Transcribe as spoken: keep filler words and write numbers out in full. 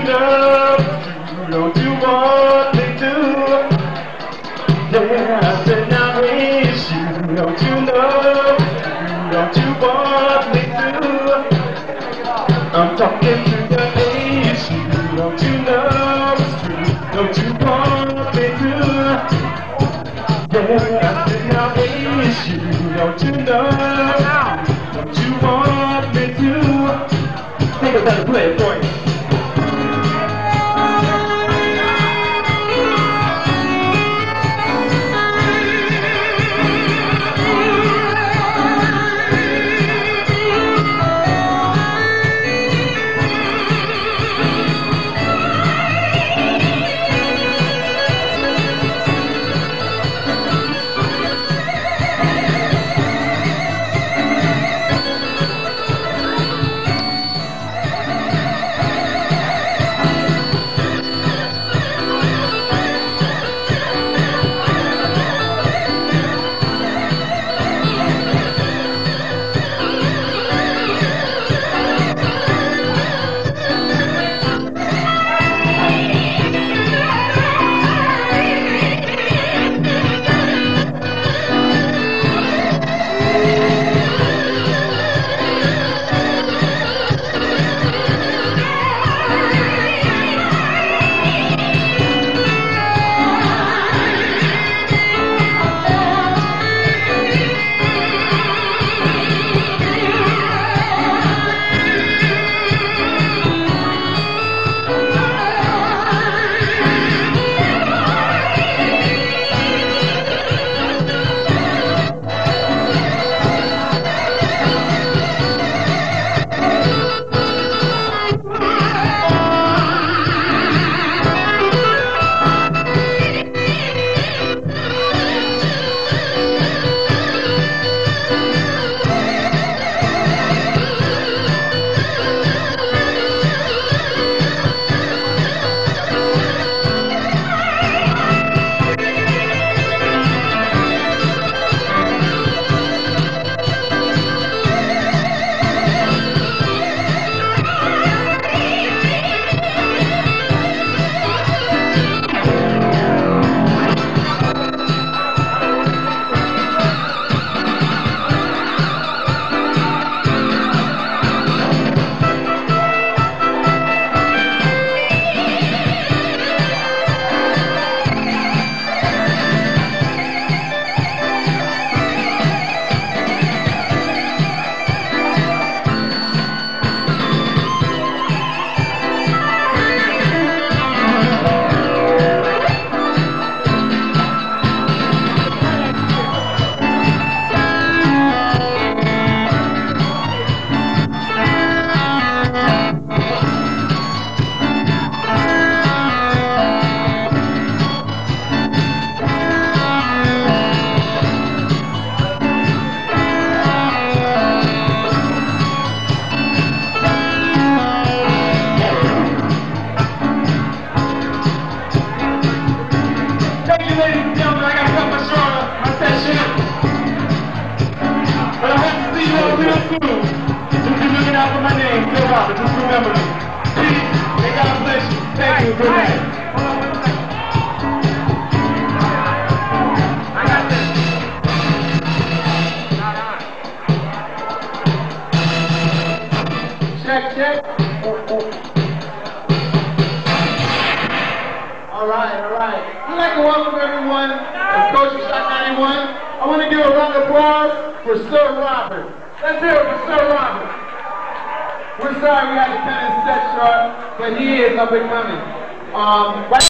love to? Don't you want me to? Yeah, I said I miss you. Don't you love to? Don't you want me to? I'm talking to the issue. Don't you love to? Don't you want me to? Yeah, I said I miss you. Don't you love? Don't you want me to? Think about it, play it for you. For my name, Phil Robert, just remember me. Peace, and God bless you. Thank you, good night. I got this. Check, check. Alright, alright. I'd like to welcome everyone to Coach Shot ninety-one. I want to give a round of applause for Sir Robert. Let's hear it for Sir Robert. We're sorry we had to cut his set short, but he is up and coming. Um,